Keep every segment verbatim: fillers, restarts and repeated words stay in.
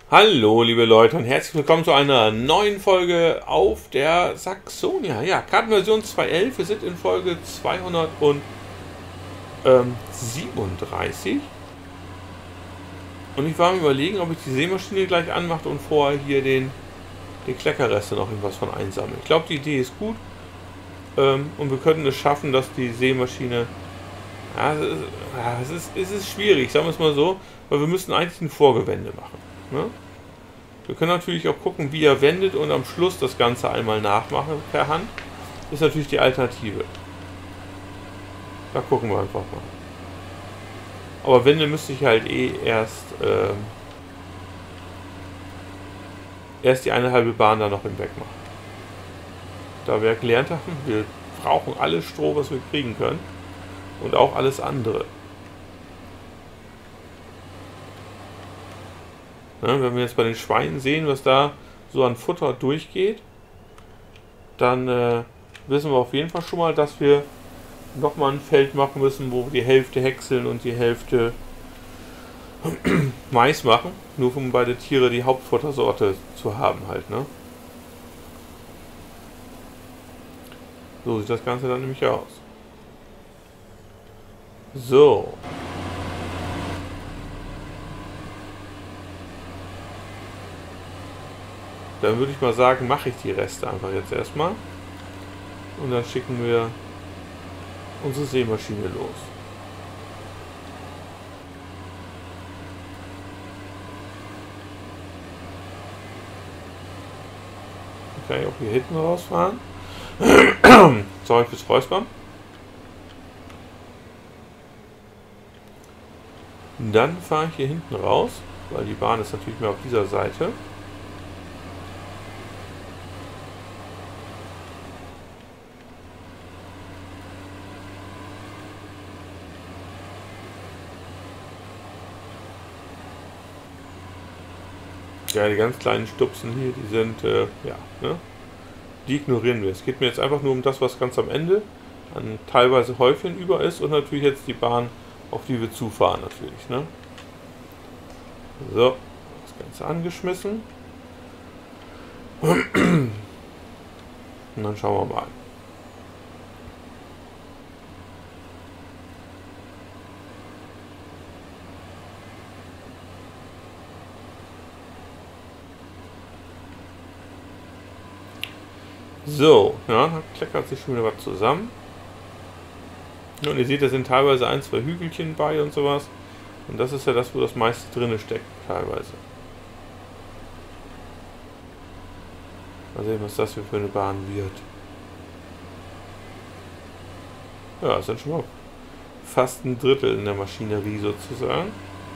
Hallo liebe Leute und herzlich willkommen zu einer neuen Folge auf der Saxonia. Ja, Kartenversion zwei Punkt elf, wir sind in Folge zweihundertsiebenunddreißig. Und ich war mir überlegen, ob ich die Sämaschine gleich anmache und vorher hier den, den Kleckerreste noch irgendwas von einsammeln. Ich glaube, die Idee ist gut. Ähm, und wir könnten es schaffen, dass die Sämaschine... Ja, es ist, ja, es ist, es ist schwierig, sagen wir es mal so, weil wir müssen eigentlich ein Vorgewende machen. Ne? Wir können natürlich auch gucken, wie er wendet und am Schluss das Ganze einmal nachmachen per Hand. Ist natürlich die Alternative. Da gucken wir einfach mal. Aber Wende müsste ich halt eh erst ähm, erst die eine halbe Bahn da noch hinweg machen. Da wir gelernt haben, wir brauchen alles Stroh, was wir kriegen können. Und auch alles andere. Ja, wenn wir jetzt bei den Schweinen sehen, was da so an Futter durchgeht, dann äh, wissen wir auf jeden Fall schon mal, dass wir nochmal ein Feld machen müssen, wo wir die Hälfte häckseln und die Hälfte Mais machen, nur um beide Tiere die Hauptfuttersorte zu haben halt, ne? So sieht das Ganze dann nämlich aus. So. Dann würde ich mal sagen, mache ich die Reste einfach jetzt erstmal. Und dann schicken wir unsere Sämaschine los. Okay, auch hier hinten rausfahren. Sorry fürs Räuspern. Dann fahre ich hier hinten raus, weil die Bahn ist natürlich mehr auf dieser Seite. Ja, die ganz kleinen Stupsen hier, die sind, äh, ja, ne? Die ignorieren wir. Es geht mir jetzt einfach nur um das, was ganz am Ende an teilweise Häufchen über ist und natürlich jetzt die Bahn, auf die wir zufahren natürlich, ne? So, das Ganze angeschmissen. Und dann schauen wir mal. So, ja, da kleckert sich schon wieder was zusammen. Und ihr seht, da sind teilweise ein, zwei Hügelchen bei und sowas. Und das ist ja das, wo das meiste drin steckt, teilweise. Mal sehen, was das hier für eine Bahn wird. Ja, es sind schon mal fast ein Drittel in der Maschinerie sozusagen.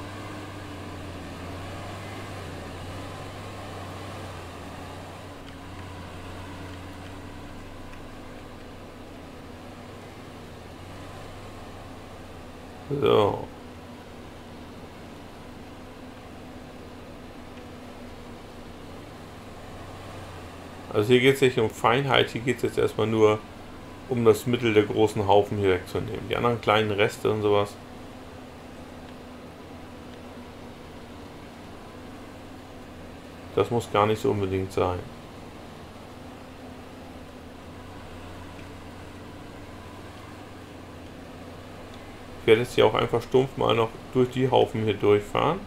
So. Also hier geht es nicht um Feinheit, hier geht es jetzt erstmal nur um das Mittel der großen Haufen hier wegzunehmen. Die anderen kleinen Reste und sowas. Das muss gar nicht so unbedingt sein. Ich werde jetzt hier auch einfach stumpf mal noch durch die Haufen hier durchfahren.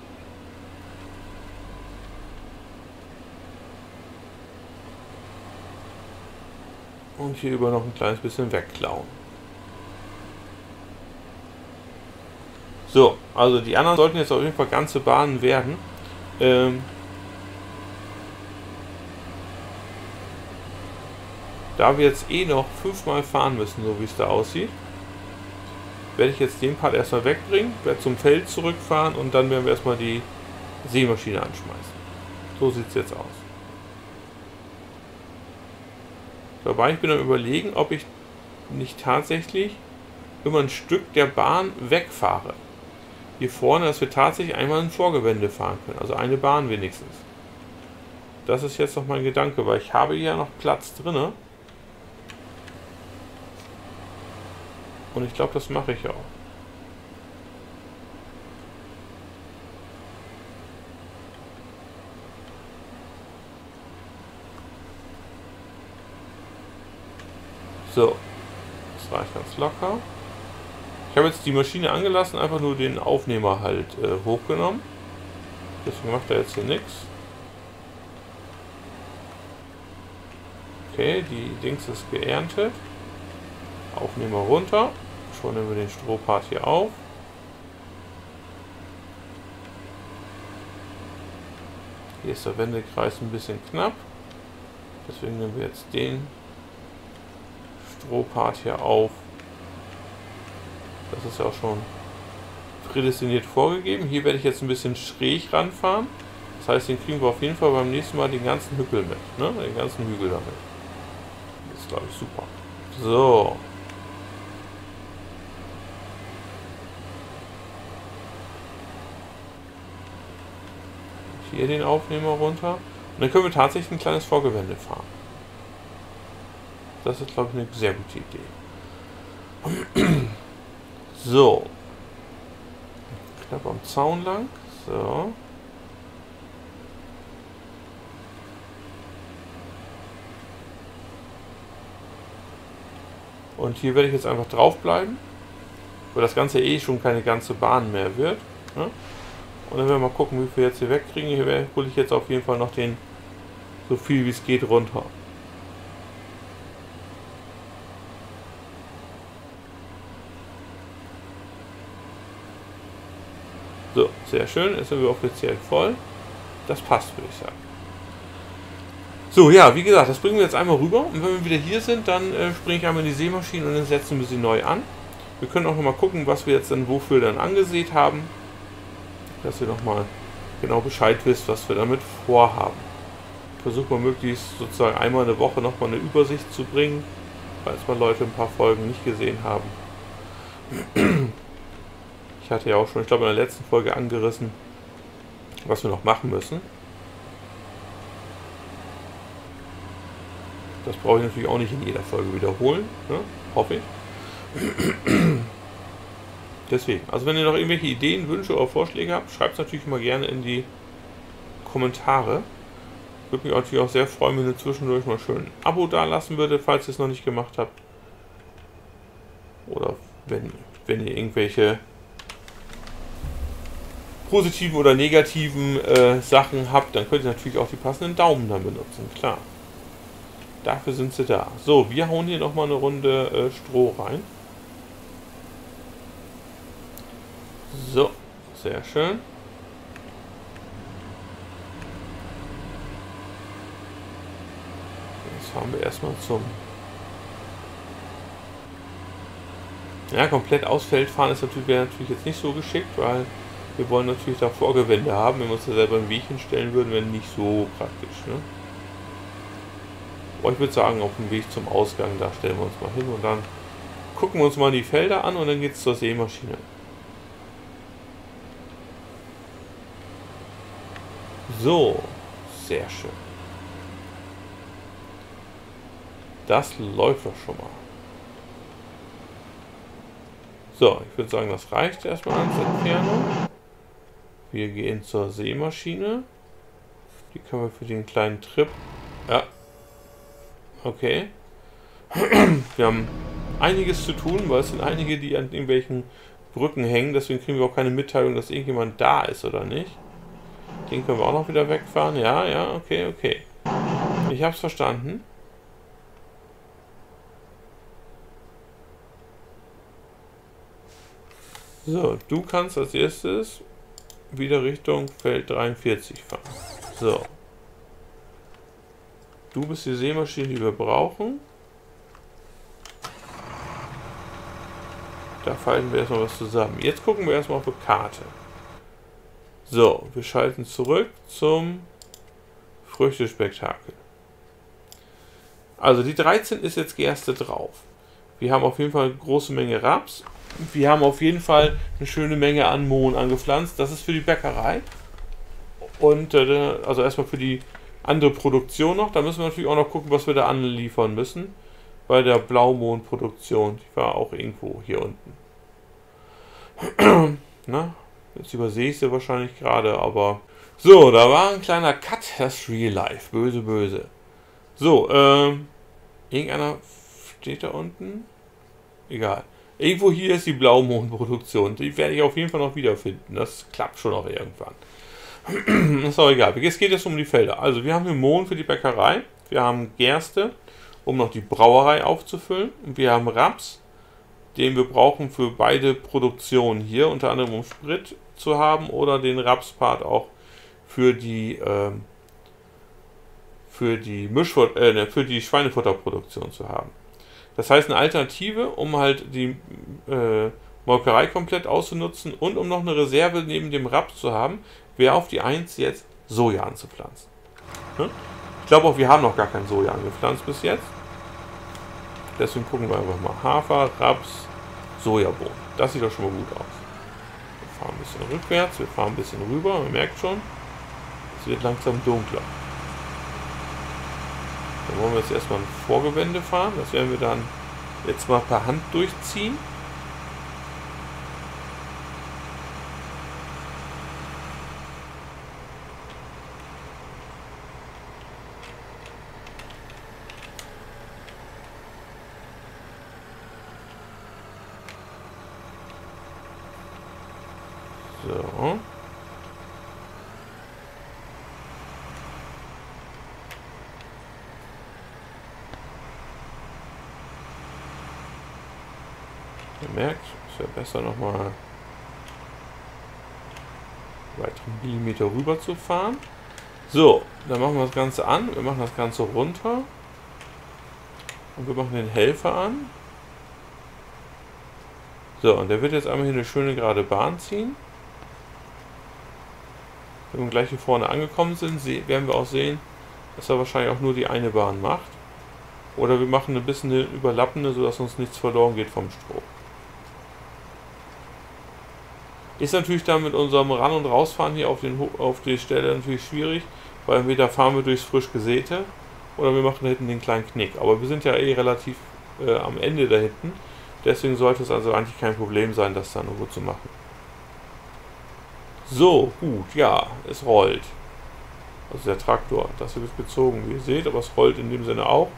Und hier über noch ein kleines bisschen wegklauen. So, also die anderen sollten jetzt auf jeden Fall ganze Bahnen werden. Ähm da wir jetzt eh noch fünfmal fahren müssen, so wie es da aussieht, werde ich jetzt den Part erstmal wegbringen, werde zum Feld zurückfahren und dann werden wir erstmal die Sämaschine anschmeißen. So sieht es jetzt aus. Dabei ich bin am Überlegen, ob ich nicht tatsächlich immer ein Stück der Bahn wegfahre. Hier vorne, dass wir tatsächlich einmal ein Vorgewende fahren können, also eine Bahn wenigstens. Das ist jetzt noch mein Gedanke, weil ich habe hier noch Platz drin. Und ich glaube, das mache ich auch. . So, das reicht ganz locker. Ich habe jetzt die Maschine angelassen, einfach nur den Aufnehmer halt äh, hochgenommen. Deswegen macht er jetzt hier nichts. Okay, die Dings ist geerntet. Aufnehmer runter. Schon nehmen wir den Strohpart hier auf. Hier ist der Wendekreis ein bisschen knapp. Deswegen nehmen wir jetzt den Strohpart hier auf. Das ist ja auch schon prädestiniert vorgegeben. Hier werde ich jetzt ein bisschen schräg ranfahren. Das heißt, den kriegen wir auf jeden Fall beim nächsten Mal den ganzen Hügel mit. Ne? Den ganzen Hügel damit. Das ist, glaube ich, super. So. Hier den Aufnehmer runter. Und dann können wir tatsächlich ein kleines Vorgewende fahren. Das ist, glaube ich, eine sehr gute Idee. So. Knapp am Zaun lang. So. Und hier werde ich jetzt einfach drauf bleiben. Weil das Ganze eh schon keine ganze Bahn mehr wird. Ne? Und dann werden wir mal gucken, wie wir jetzt hier wegkriegen. Hier hole ich jetzt auf jeden Fall noch den, so viel wie es geht, runter. So, sehr schön. Jetzt sind wir offiziell voll. Das passt, würde ich sagen. So, ja, wie gesagt, das bringen wir jetzt einmal rüber. Und wenn wir wieder hier sind, dann äh, springe ich einmal in die Sämaschine und dann setzen wir sie neu an. Wir können auch noch mal gucken, was wir jetzt dann wofür dann angesät haben. Dass ihr noch mal genau Bescheid wisst, was wir damit vorhaben. Ich versuche mal möglichst sozusagen einmal in der Woche noch mal eine Übersicht zu bringen, falls mal Leute ein paar Folgen nicht gesehen haben. Ich hatte ja auch schon, ich glaube in der letzten Folge angerissen, was wir noch machen müssen. Das brauche ich natürlich auch nicht in jeder Folge wiederholen, ne? Hoffe ich. Deswegen, also wenn ihr noch irgendwelche Ideen, Wünsche oder Vorschläge habt, schreibt es natürlich immer gerne in die Kommentare. Würde mich natürlich auch sehr freuen, wenn ihr zwischendurch mal schön ein Abo da lassen würdet, falls ihr es noch nicht gemacht habt. Oder wenn, wenn ihr irgendwelche positiven oder negativen äh, Sachen habt, dann könnt ihr natürlich auch die passenden Daumen dann benutzen, klar. Dafür sind sie da. So, wir hauen hier nochmal eine Runde äh, Stroh rein. So, sehr schön. Jetzt fahren wir erstmal zum... Ja, komplett aus Feld fahren ist natürlich, wäre natürlich jetzt nicht so geschickt, weil wir wollen natürlich da Vorgewände haben. Wenn wir uns da selber ein Weg hinstellen würden, wäre nicht so praktisch. Ne? Aber ich würde sagen, auf dem Weg zum Ausgang, da stellen wir uns mal hin und dann gucken wir uns mal die Felder an und dann geht es zur Sämaschine. So, sehr schön. Das läuft doch schon mal. So, ich würde sagen, das reicht erstmal als Entfernung. Wir gehen zur Sämaschine. Die können wir für den kleinen Trip... Ja. Okay. Wir haben einiges zu tun, weil es sind einige, die an irgendwelchen Brücken hängen. Deswegen kriegen wir auch keine Mitteilung, dass irgendjemand da ist oder nicht. Den können wir auch noch wieder wegfahren. Ja, ja, okay, okay. Ich habe es verstanden. So, du kannst als erstes wieder Richtung Feld dreiundvierzig fahren. So. Du bist die Sämaschine, die wir brauchen. Da falten wir erstmal was zusammen. Jetzt gucken wir erstmal auf die Karte. So, wir schalten zurück zum Früchtespektakel. Also die dreizehn ist jetzt Gerste drauf. Wir haben auf jeden Fall eine große Menge Raps. Wir haben auf jeden Fall eine schöne Menge an Mohn angepflanzt. Das ist für die Bäckerei. Und äh, also erstmal für die andere Produktion noch. Da müssen wir natürlich auch noch gucken, was wir da anliefern müssen. Bei der Blaumohnproduktion. Die war auch irgendwo hier unten. Na, jetzt übersehe ich sie wahrscheinlich gerade, aber... So, da war ein kleiner Cut. Das ist Real Life. Böse, böse. So, ähm... irgendeiner Steht da unten? Egal. Irgendwo hier ist die Blaumohnproduktion. Die werde ich auf jeden Fall noch wiederfinden. Das klappt schon auch irgendwann. Das ist auch egal. Jetzt geht es um die Felder. Also wir haben hier Mohn für die Bäckerei. Wir haben Gerste, um noch die Brauerei aufzufüllen. Und wir haben Raps, den wir brauchen für beide Produktionen hier. Unter anderem um Sprit zu haben oder den Rapspart auch für die, äh, für die, Mischfut äh, für die Schweinefutterproduktion zu haben. Das heißt, eine Alternative, um halt die äh, Molkerei komplett auszunutzen und um noch eine Reserve neben dem Raps zu haben, wäre auf die eins jetzt Soja anzupflanzen. Hm? Ich glaube auch, wir haben noch gar kein Soja angepflanzt bis jetzt. Deswegen gucken wir einfach mal. Hafer, Raps, Sojabohnen. Das sieht doch schon mal gut aus. Wir fahren ein bisschen rückwärts, wir fahren ein bisschen rüber. Man merkt schon, es wird langsam dunkler. Dann wollen wir jetzt erstmal ein Vorgewende fahren. Das werden wir dann jetzt mal per Hand durchziehen. So. Ihr merkt, es wäre besser nochmal weitere Millimeter rüber zu fahren. So, dann machen wir das Ganze an. Wir machen das Ganze runter. Und wir machen den Helfer an. So, und der wird jetzt einmal hier eine schöne gerade Bahn ziehen. Wenn wir gleich hier vorne angekommen sind, werden wir auch sehen, dass er wahrscheinlich auch nur die eine Bahn macht. Oder wir machen ein bisschen eine überlappende, sodass uns nichts verloren geht vom Strom. Ist natürlich dann mit unserem Ran- und Rausfahren hier auf, den, auf die Stelle natürlich schwierig, weil entweder fahren wir durchs frisch gesäte oder wir machen da hinten den kleinen Knick. Aber wir sind ja eh relativ äh, am Ende da hinten, deswegen sollte es also eigentlich kein Problem sein, das dann irgendwo zu machen. So, gut, ja, es rollt. Also der Traktor, das hier wird gezogen, wie ihr seht, aber es rollt in dem Sinne auch.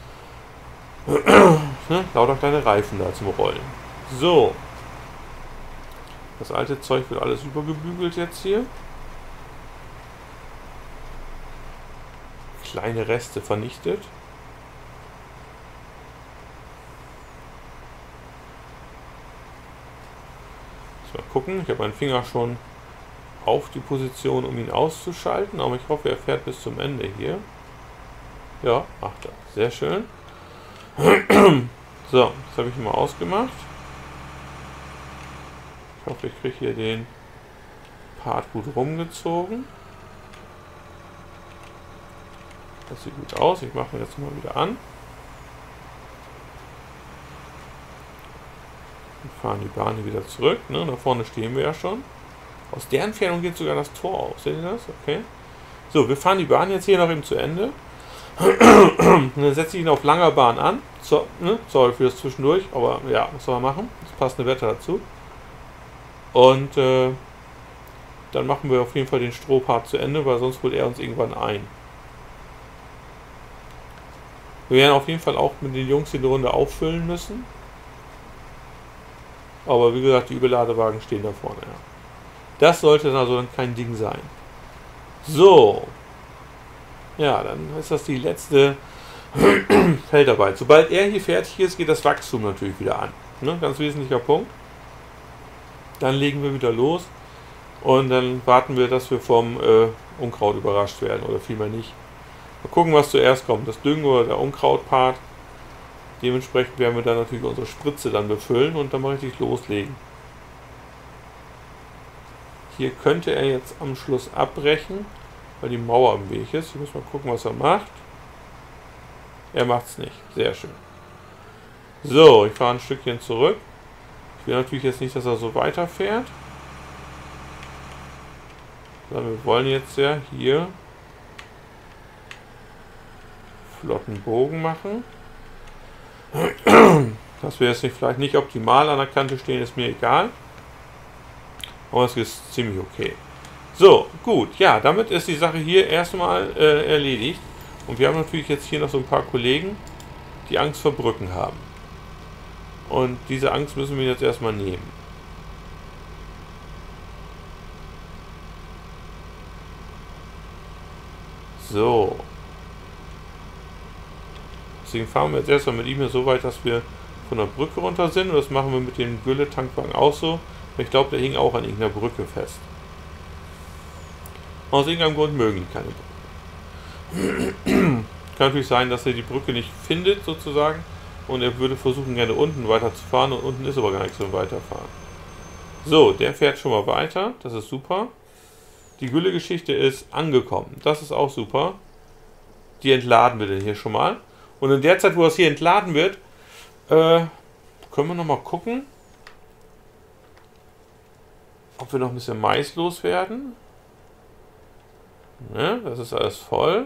Ne? Lauter kleine Reifen da zum Rollen. So. Das alte Zeug wird alles übergebügelt jetzt hier. Kleine Reste vernichtet. Mal gucken, ich habe meinen Finger schon auf die Position, um ihn auszuschalten, aber ich hoffe, er fährt bis zum Ende hier. Ja, macht er. Sehr schön. So, das habe ich mal ausgemacht. Ich hoffe, ich kriege hier den Part gut rumgezogen. Das sieht gut aus. Ich mache ihn jetzt mal wieder an. Und fahren die Bahn hier wieder zurück. Ne? Da vorne stehen wir ja schon. Aus der Entfernung geht sogar das Tor aus. Seht ihr das? Okay. So, wir fahren die Bahn jetzt hier noch eben zu Ende. Und dann setze ich ihn auf langer Bahn an. So, ne? Sorry für das zwischendurch, aber ja, was soll man machen? Das passende Wetter dazu. Und äh, dann machen wir auf jeden Fall den Strohpart zu Ende, weil sonst holt er uns irgendwann ein. Wir werden auf jeden Fall auch mit den Jungs die Runde auffüllen müssen. Aber wie gesagt, die Überladewagen stehen da vorne. Ja. Das sollte dann also dann kein Ding sein. So. Ja, dann ist das die letzte Feldarbeit. Sobald er hier fertig ist, geht das Wachstum natürlich wieder an. Ne? Ganz wesentlicher Punkt. Dann legen wir wieder los und dann warten wir, dass wir vom äh, Unkraut überrascht werden oder vielmehr nicht. Mal gucken, was zuerst kommt, das Düngen oder der Unkrautpart. Dementsprechend werden wir dann natürlich unsere Spritze dann befüllen und dann mal richtig loslegen. Hier könnte er jetzt am Schluss abbrechen, weil die Mauer im Weg ist. Ich muss mal gucken, was er macht. Er macht es nicht. Sehr schön. So, ich fahre ein Stückchen zurück. Ich will natürlich jetzt nicht, dass er so weiterfährt. Sondern wir wollen jetzt ja hier flotten Bogen machen. Dass wir jetzt nicht, vielleicht nicht optimal an der Kante stehen, ist mir egal. Aber es ist ziemlich okay. So, gut. Ja, damit ist die Sache hier erstmal äh, erledigt. Und wir haben natürlich jetzt hier noch so ein paar Kollegen, die Angst vor Brücken haben. Und diese Angst müssen wir jetzt erstmal nehmen. So. Deswegen fahren wir jetzt erstmal mit ihm hier so weit, dass wir von der Brücke runter sind. Und das machen wir mit dem Gülle-Tankwagen auch so. Ich glaube, der hing auch an irgendeiner Brücke fest. Aus irgendeinem Grund mögen die keine Brücke. Kann natürlich sein, dass er die Brücke nicht findet, sozusagen. Und er würde versuchen, gerne unten weiterzufahren. Und unten ist aber gar nichts zum Weiterfahren. So, der fährt schon mal weiter. Das ist super. Die Gülle-Geschichte ist angekommen. Das ist auch super. Die entladen wir denn hier schon mal. Und in der Zeit, wo das hier entladen wird, äh, können wir noch mal gucken, ob wir noch ein bisschen Mais loswerden. Ne, das ist alles voll.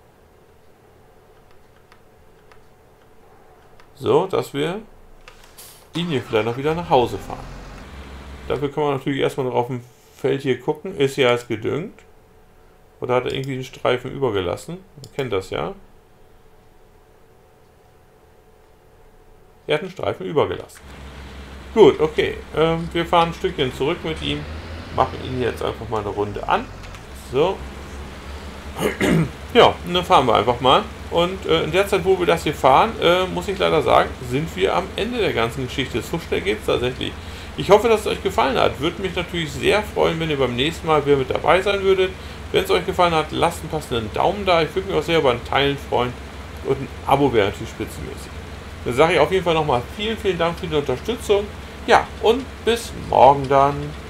So, dass wir ihn hier vielleicht noch wieder nach Hause fahren. Dafür kann man natürlich erstmal noch auf dem Feld hier gucken. Ist ja alles gedüngt. Oder hat er irgendwie den Streifen übergelassen? Man kennt das ja. Er hat einen Streifen übergelassen. Gut, okay. Ähm, wir fahren ein Stückchen zurück mit ihm. Machen ihn jetzt einfach mal eine Runde an. So. Ja, und dann fahren wir einfach mal. Und äh, in der Zeit, wo wir das hier fahren, äh, muss ich leider sagen, sind wir am Ende der ganzen Geschichte. So schnell geht es tatsächlich. Ich hoffe, dass es euch gefallen hat. Würde mich natürlich sehr freuen, wenn ihr beim nächsten Mal wieder mit dabei sein würdet. Wenn es euch gefallen hat, lasst einen passenden Daumen da. Ich würde mich auch sehr über ein Teilen freuen. Und ein Abo wäre natürlich spitzenmäßig. Dann sage ich auf jeden Fall nochmal vielen, vielen Dank für die Unterstützung. Ja, und bis morgen dann.